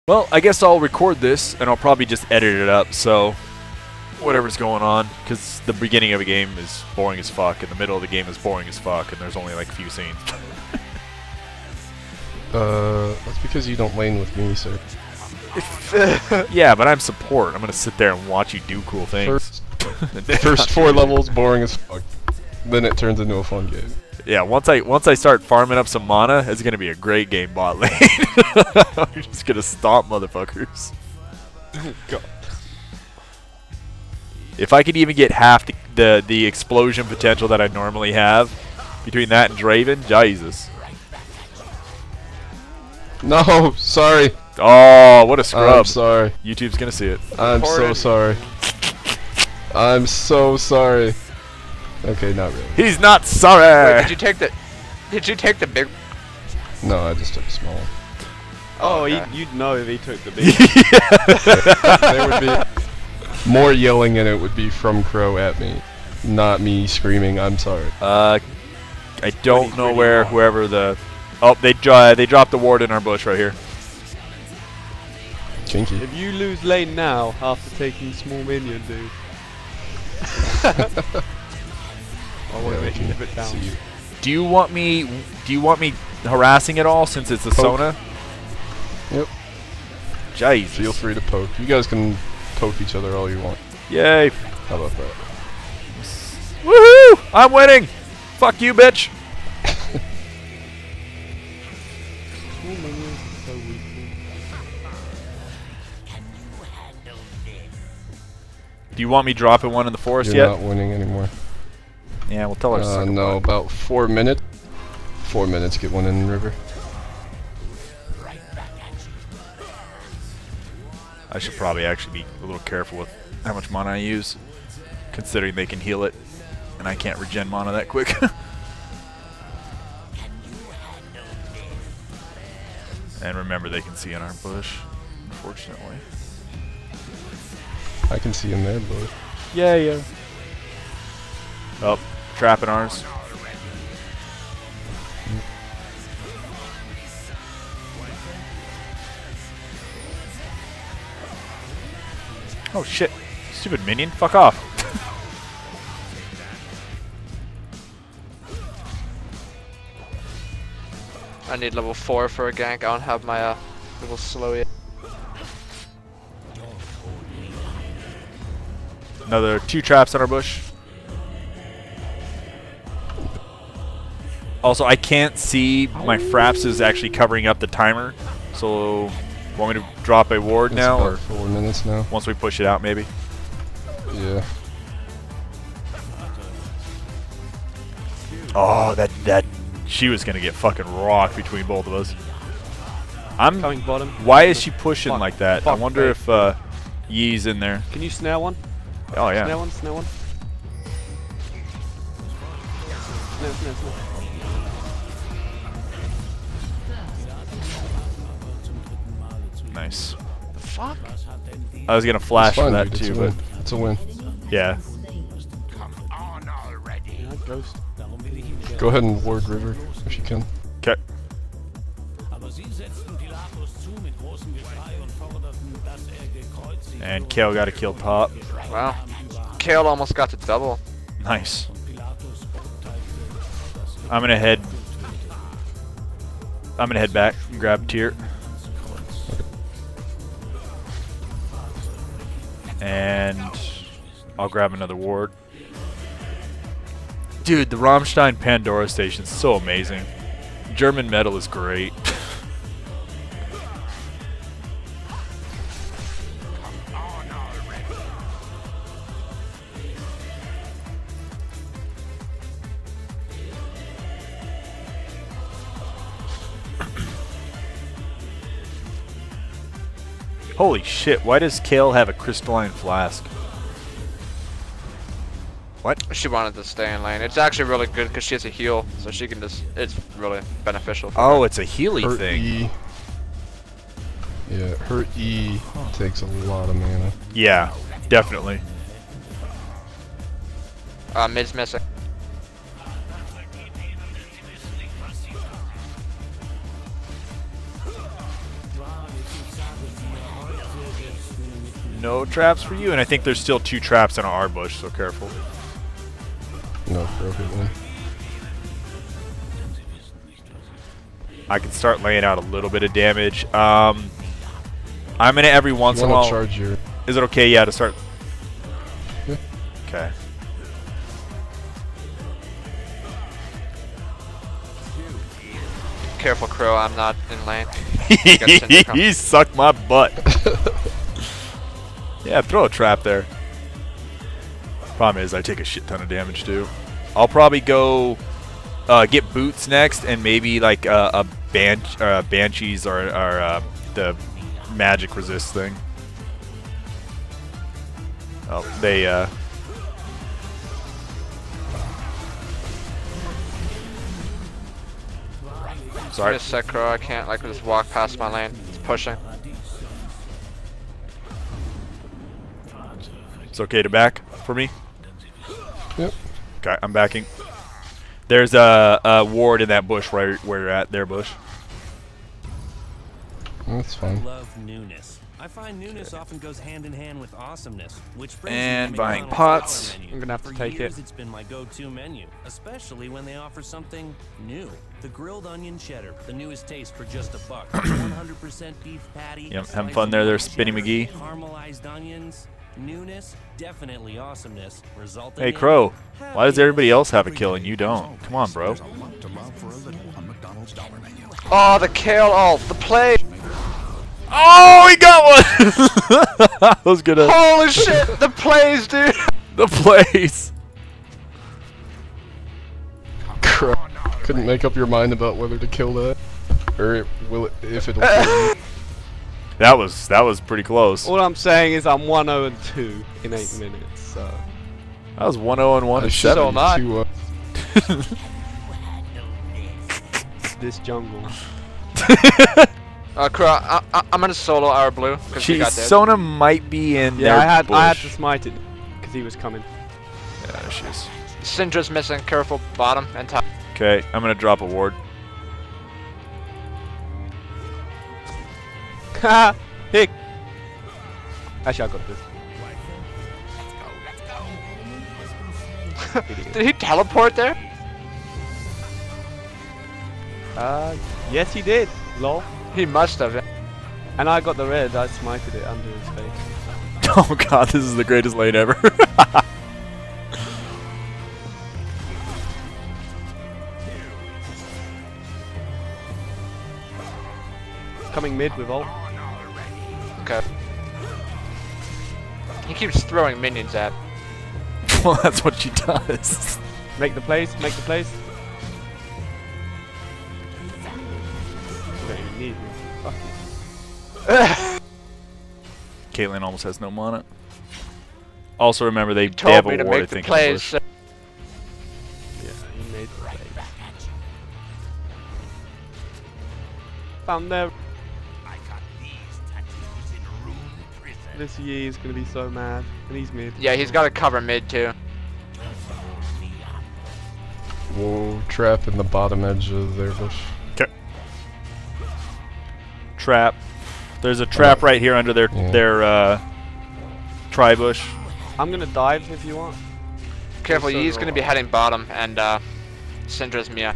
Well, I guess I'll record this, and I'll probably just edit it up, so whatever's going on, because the beginning of a game is boring as fuck, and the middle of the game is boring as fuck, and there's only like a few scenes. That's because you don't lane with me, sir. Yeah, but I'm support. I'm gonna sit there and watch you do cool things. First 4 levels, boring as fuck. Then it turns into a fun game. Yeah, once I start farming up some mana, it's gonna be a great game bot lane. I'm just gonna stomp motherfuckers. Oh god. If I could even get half the explosion potential that I normally have between that and Draven, Jesus. No, sorry. Oh, what a scrub. I'm sorry. YouTube's gonna see it. I'm so sorry. I'm so sorry. Okay, not really. He's not sorry. Wait, did you take the big? No, I just took a small one. Oh, okay. you'd know if he took the big. There would be more yelling, and it would be from Crow at me, not me screaming. I'm sorry. I don't know where whoever the. Oh, they dropped the ward in our bush right here. Kinky. If you lose lane now after taking small minion, dude. I won't make you live it down. Do you want me harassing it all since it's a Poke. Sona? Yep. Jesus. Feel free to poke. You guys can poke each other all you want. Yay. How about that? Woohoo! I'm winning! Fuck you, bitch! Small minions are so weak. Do you want me dropping one in the forest You're yet? not winning anymore. Yeah, we'll tell her. No, about 4 minutes. 4 minutes, get one in the river. I should probably actually be a little careful with how much mana I use, considering they can heal it, and I can't regen mana that quick. And remember, they can see in our bush, unfortunately. I can see in there, but Yeah. Oh, trapping ours. Oh shit. Stupid minion, fuck off. I need level 4 for a gank. I don't have my level slow yet. Another 2 traps on our bush. Also, I can't see my fraps is actually covering up the timer. So, want me to drop a ward it's now, about or 4 minutes now. once we push it out, maybe? Yeah. Oh, that she was gonna get fucking rocked between both of us. I'm. Coming bottom. Why is she pushing Fuck. like that? I Fuck, wonder mate. if Yee's in there. Can you snare one? Oh yeah. Snare one, snare one. Snare. Nice. Fuck. I was gonna flash It's fine, for that dude. too, It's a but win. It's a win. yeah. Yeah, ghost. Go ahead and ward river if you can. Okay. And Kale got a kill top. Wow. Kale almost got to double. Nice. I'm gonna head back and grab tier. And I'll grab another ward. Dude, the Rammstein Pandora station is so amazing. German metal is great. Holy shit, why does Kale have a crystalline flask? What? She wanted to stay in lane. It's actually really good because she has a heal, so she can just. It's really beneficial. For Oh, her. it's a Healy Her thing. E. Yeah, her E takes a lot of mana. Yeah, definitely. Mid's missing. no traps for you, and I think there's still 2 traps in our bush, so careful. No, broken one. I can start laying out a little bit of damage. I'm gonna every once in a while. Charge your... Is it okay? Yeah, to start. Yeah. Okay. Careful, Crow. I'm not in lane. He sucked my butt. Yeah, throw a trap there. Problem is, I take a shit ton of damage too. I'll probably go get boots next, and maybe like a banshees or the magic resist thing. Oh, they sorry. Just set Crow. I can't like just walk past my lane. It's pushing. It's okay to back for me. Yep. Okay, I'm backing. There's a ward in that bush where you're at. There, bush. That's fine. Love newness. I find newness often goes hand in hand with awesomeness, which brings And me to buying McDonald's pots. Power Menu. I'm gonna have to For take years, it. It's been my go-to menu, especially when they offer something new. The grilled onion cheddar, the newest taste for just $1. 100% beef patty. Yep, slice having fun of there, grilled Spinny cheddar, McGee. Caramelized onions, newness, definitely awesomeness. Resulting Hey, in Crow. Why does happiness. everybody else have a kill and you don't? Come on, bro. Oh, the kale ult. The play. Oh, he got one! That was good. Holy shit! The plays, dude. The plays. Couldn't make up your mind about whether to kill that, or if it'll kill you. That was pretty close. All I'm saying is I'm 1-0 and 2 in 8 minutes. So That was 1-0 and 1 and Still 7. not. to, this jungle. Crow, I'm gonna solo our blue because we got this. Sona might be in Yeah, their I had bush. to smite it because he was coming. Yeah, there she is. Syndra's missing. Careful, bottom and top. Okay, I'm gonna drop a ward. Ha! Hick! Actually, I got this. Did he teleport there? Yes he did. Lol. He must have. And I got the red. I smited it under his face. Oh god, this is the greatest lane ever. Coming mid with ult. Okay. He keeps throwing minions at. Well, that's what she does. Make the plays. Make the plays. You don't even need me. Fuck you. Caitlyn almost has no mana. Also remember they Told have me a to ward, I make the think, in the plays. bush. So Yeah, he made the plays. Found there. This Yi is gonna be so mad, and he's mid. yeah, he's got to cover mid too. Whoa, trap in the bottom edge of their bush. Okay. Trap. There's a trap right here under their tri bush. I'm gonna dive if you want. Careful, So he's gonna be heading bottom, and Syndra's Mia.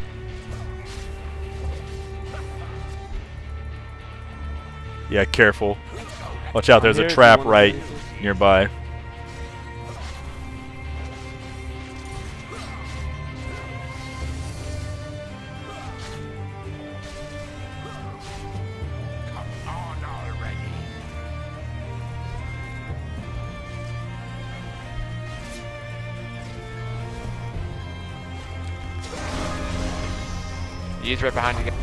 Yeah, careful. Watch out, there's I'm a here if you trap wanna right do anything. nearby. He's right behind you.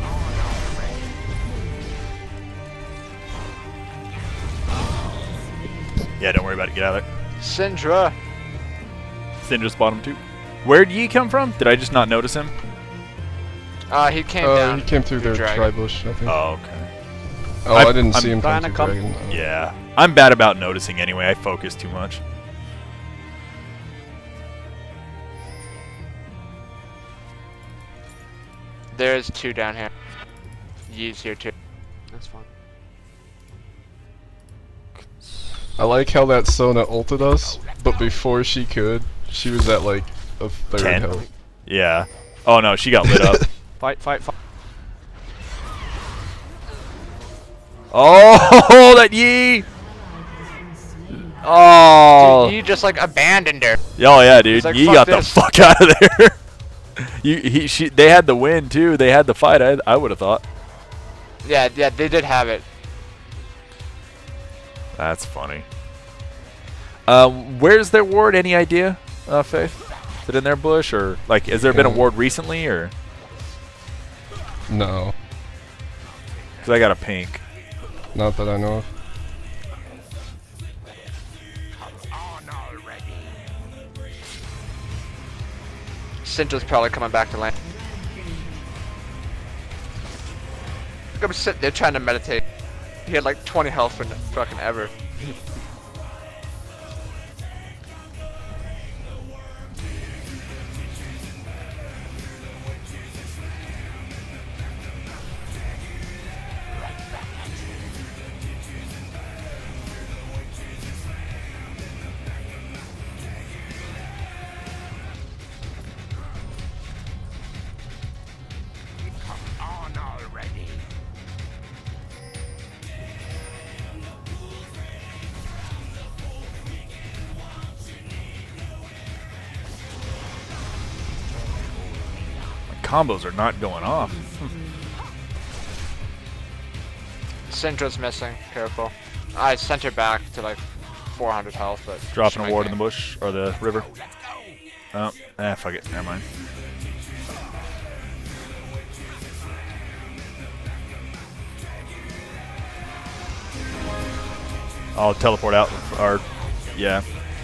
Yeah, don't worry about it. Get out of there. Syndra. Syndra's bottom too. Where did Yi come from? Did I just not notice him? He came down. He came through their dragon. tri-bush, I think. Oh, okay. Oh, I didn't see him come Diana, through come. dragon. Oh. Yeah. I'm bad about noticing anyway. I focus too much. There's 2 down here. Yi's here too. That's fine. I like how that Sona ulted us, but before she could, she was at like a third 10? health. Yeah. Oh no, she got lit up. Fight, fight, fight. Oh, that Yi! Oh. Dude, you just like abandoned her. Oh yeah, dude. like, Yi "Fuck got this." the fuck out of there. They had the win too. They had the fight. I would have thought. Yeah, they did have it. That's funny. Where's their ward? Any idea, Faith? Is it in their bush, or like, has there been a ward recently, or? No, Because I got a pink. not that I know of. Syndra's probably coming back to land. I'm gonna sit there trying to meditate. He had like 20 health for fucking ever. Combos are not going off. Syndra's missing. Careful. I sent her back to like 400 health, but Dropping a ward in the bush or the river. Oh, fuck it. Never mind. I'll teleport out. Or, yeah.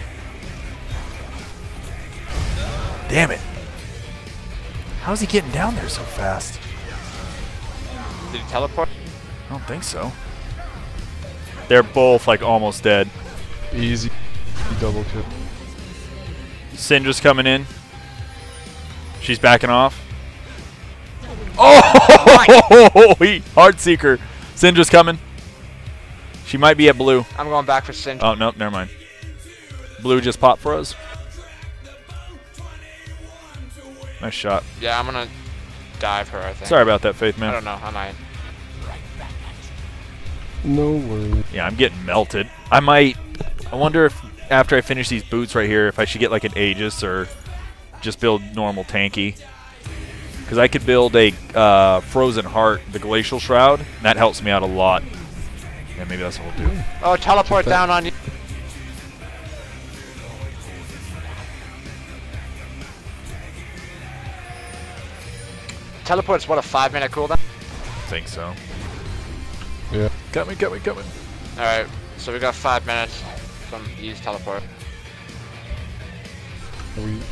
Damn it. How's he getting down there so fast? Did he teleport? I don't think so. They're both like almost dead. Easy double kill. Syndra's coming in. She's backing off. Oh! Hard seeker. Syndra's coming. She might be at blue. I'm going back for Syndra. Oh, no, never mind. Blue just popped for us. Nice shot. Yeah, I'm gonna dive her, I think. Sorry about that, Faith, I man. don't know, I might. No worries. Yeah, I'm getting melted. I wonder if after I finish these boots right here, if I should get like an Aegis or just build normal tanky. Because I could build a Frozen Heart, the Glacial Shroud, and that helps me out a lot. Yeah, maybe that's what we'll do. Oh, teleport down on you. Teleport's what, a 5-minute cooldown? I think so. Yeah. Coming. Alright, so we got 5 minutes from Yi's teleport. Are we?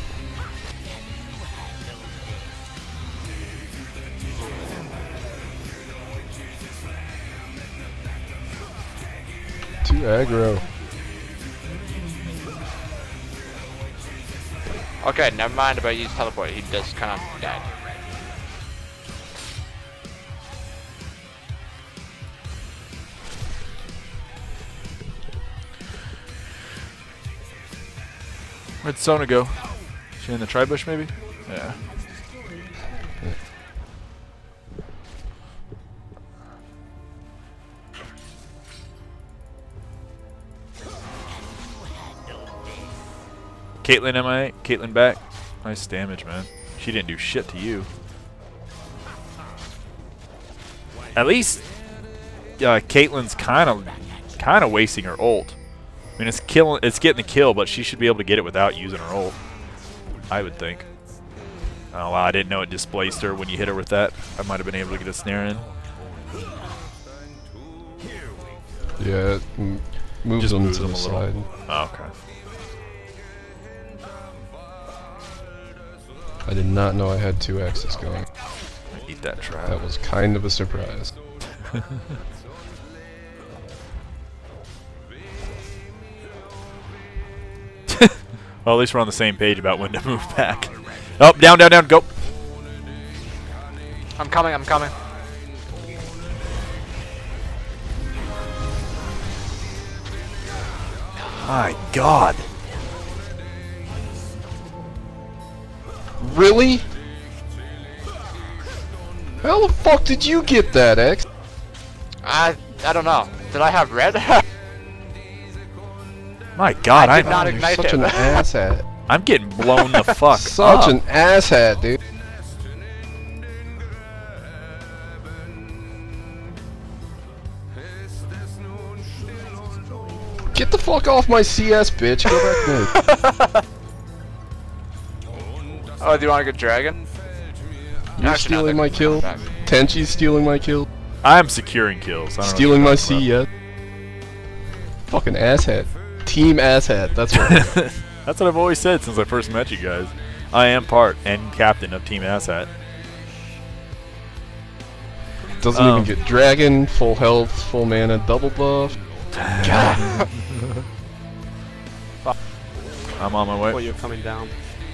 Too aggro. Okay, never mind about Yi's teleport. He just kind of died. Where'd Sona go? She in the tri-bush, maybe? Yeah. Caitlyn MIA. Caitlyn back. Nice damage, man. She didn't do shit to you. At least Caitlyn's kind of wasting her ult. I mean, it's getting the kill, but she should be able to get it without using her ult, I would think. Oh, wow, I didn't know it displaced her when you hit her with that. I might have been able to get a snare in. Yeah, it moves Just them moves to them the a little. side. Oh, okay. I did not know I had 2 axes going. Eat that trap. That was kind of a surprise. Well, at least we're on the same page about when to move back. Oh, down, go. I'm coming. My God. Really? How the fuck did you get that, X? I don't know. Did I have red? My God, I did I'm not You're ignite such him. an asshat. I'm getting blown the fuck Such up. an asshat, dude. Get the fuck off my CS, bitch. Go back mid. Oh, do you want to get dragon? You're Actually, no, stealing they're my gonna kill. come back. Tenchi's stealing my kill. I'm securing kills. I don't know Stealing my what C you're yet. Fucking asshat. Team asshat. That's talking right. about. That's what I've always said since I first met you guys. I am part and captain of Team Asshat. Doesn't even get dragon, full health, full mana, double buff. I'm on my Oh, way. you're coming down.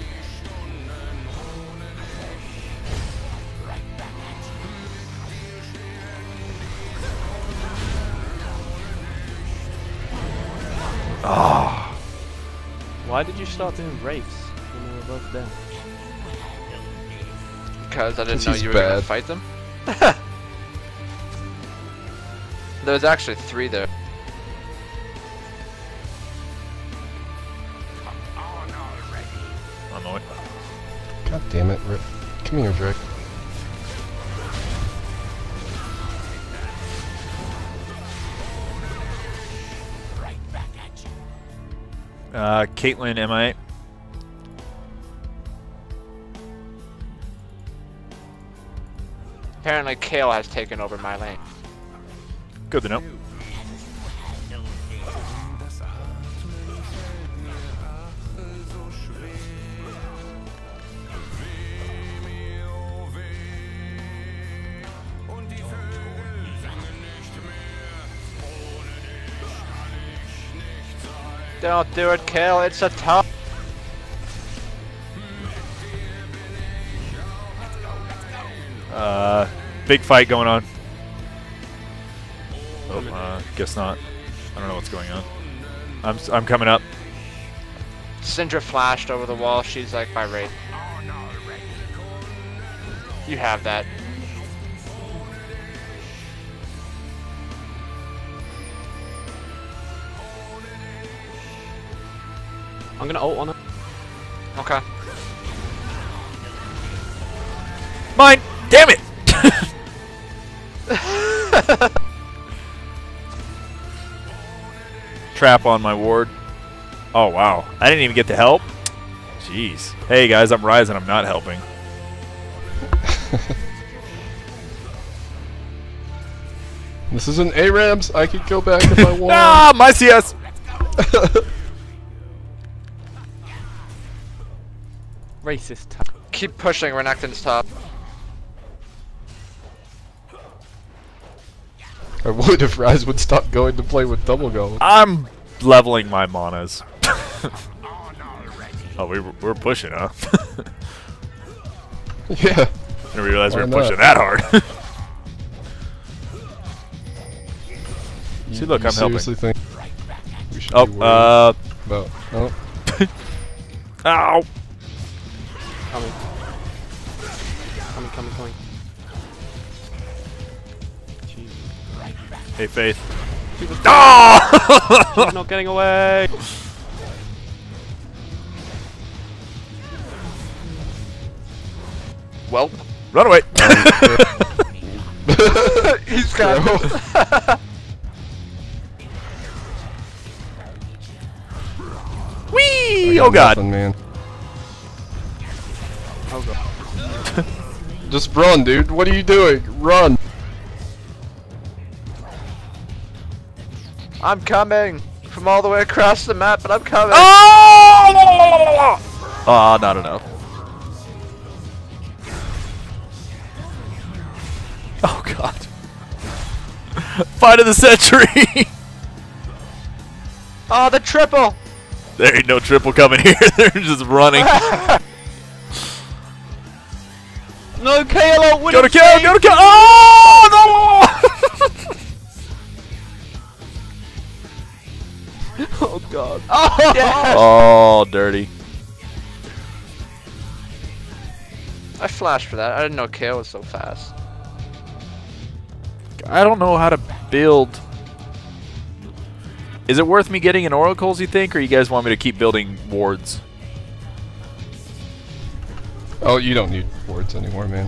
Ah, Why did you start doing rapes when they were both there? Because I didn't 'Cause know he's you were gonna bad. fight them. There's actually 3 there. on my way. God damn it, Rip. Come here, Drake. Caitlyn, MIA. Apparently, Kale has taken over my lane. Good to know. Don't do it, Kale. It's a tough. Big fight going on. Oh, guess not. I don't know what's going on. I'm coming up. Syndra flashed over the wall. She's like by Wraith. You have that. I'm gonna ult on her. Okay. Mine! Damn it! Trap on my ward. Oh wow. I didn't even get to help? Jeez. Hey guys, I'm Ryze and I'm not helping. This isn't ARAMs. I could go back if I want. Ah, my CS! Racist. Keep pushing. Renekton's top. I would if Ryze would stop going to play with double go. I'm leveling my manas. Oh, we're pushing, huh? Yeah. I didn't realize we were Why not? pushing that hard. You- See, look, you I'm helping. seriously think we should Oh, be worried about? Oh. Ow! Coming. Coming. Jeez. Hey, Faith. She's Oh! not getting away! Well, Run away! he's got it. Whee! I got Oh god. nothing, man. Oh god. Just run, dude. What are you doing? Run. I'm coming from all the way across the map, but I'm coming. Oh! Ah, not enough. Oh god. Fight of the century! Oh, the triple! There ain't no triple coming here. They're just running. No, Kayla! Go to kill! Go to kill! Oh! No! Oh god. Oh, yes! Oh, dirty. I flashed for that. I didn't know KO was so fast. I don't know how to build. Is it worth me getting an oracles, you think, or you guys want me to keep building wards? Oh, you don't need wards anymore, man.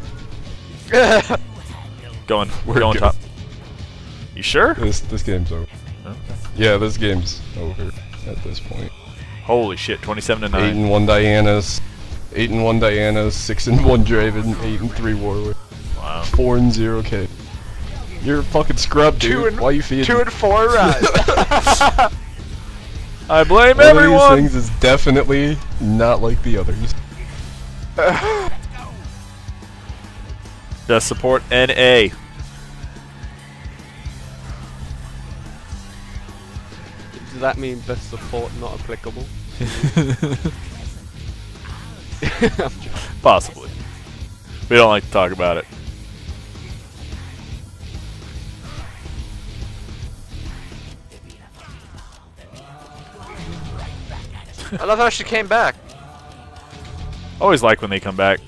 We're We're going good. top. You sure? This game's over. Okay. Yeah, this game's over at this point. Holy shit, 27 to 9. 8-1 Diana's, 8-1 Diana's, 6-1 Draven, 8-3 Warwick, Wow. 4-0 K. You're a fucking scrub, dude. Why you feeding? 2 and 4 Ryze. I blame One everyone. of these things is definitely not like the others. Just support NA. Does that mean best support not applicable? Possibly. We don't like to talk about it. I love how she came back. Always like when they come back.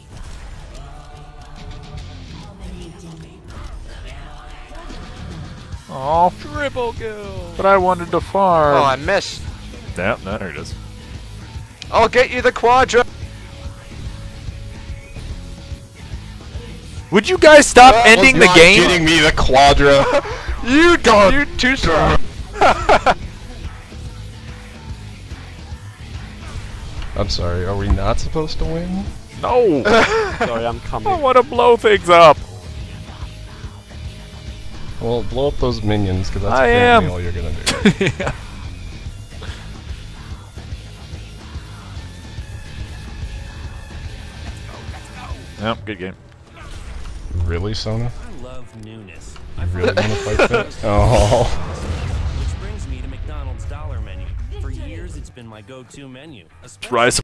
Oh, Triple kill! but I wanted to farm. Oh, I missed. Damn, no, there it is. I'll get you the quadra. Would you guys stop ending the game? Getting me the quadra. You're too strong. I'm sorry. Are we not supposed to win? No. Sorry, I'm I coming. want to blow things up. Well, blow up those minions, because that's I apparently am. all you're gonna do. Yeah. Yep, good game. Really, Sona? I love newness. You really want to fight that? Oh. Which brings me to McDonald's Dollar Menu. For years, it's been my go-to menu. Ryze